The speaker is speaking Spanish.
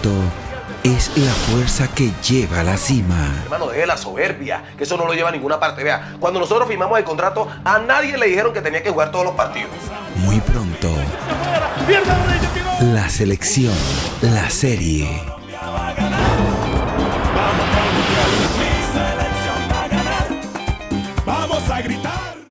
talento es la fuerza que lleva a la cima. Hermano, deje la soberbia, que eso no lo lleva a ninguna parte. Vea, cuando nosotros firmamos el contrato, a nadie le dijeron que tenía que jugar todos los partidos. Muy pronto, la selección, la serie.